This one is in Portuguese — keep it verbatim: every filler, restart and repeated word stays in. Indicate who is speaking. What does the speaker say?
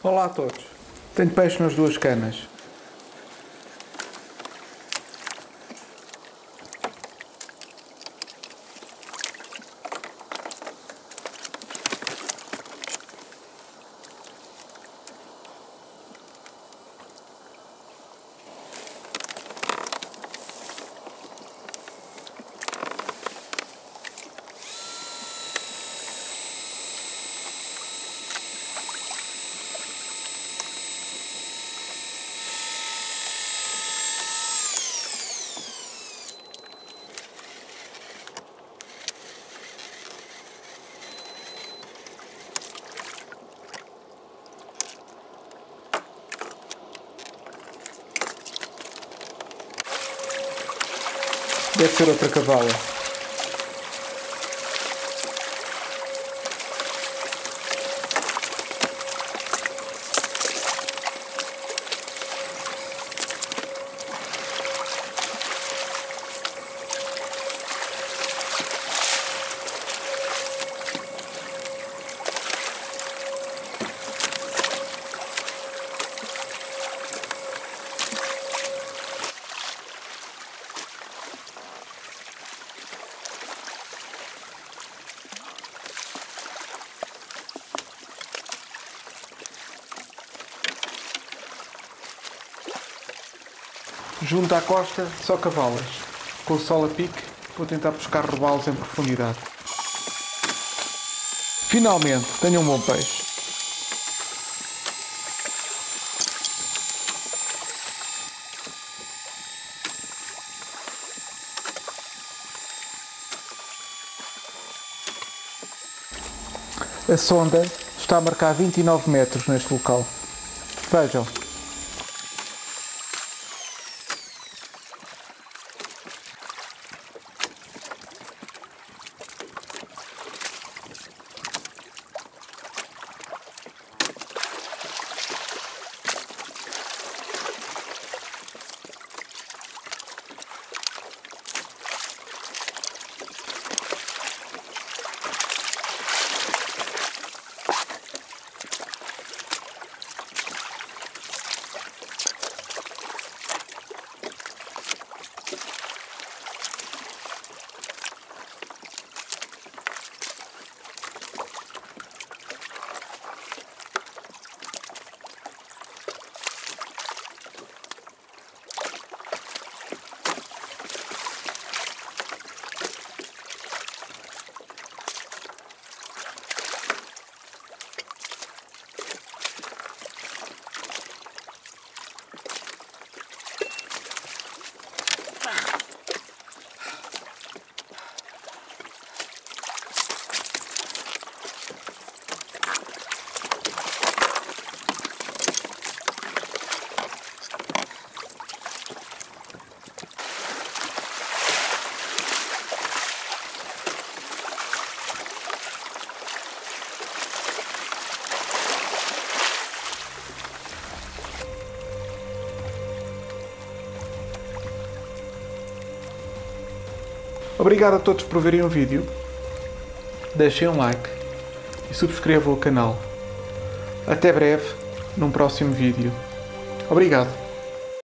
Speaker 1: Olá a todos. Tenho peixe nas duas canas. Deve ser outra cavala. Junto à costa, só cavalas. Com o sol a pique, vou tentar pescar robalos em profundidade. Finalmente, tenho um bom peixe. A sonda está a marcar vinte e nove metros neste local. Vejam. Obrigado a todos por verem o vídeo. Deixem um like e subscrevam o canal. Até breve, num próximo vídeo. Obrigado.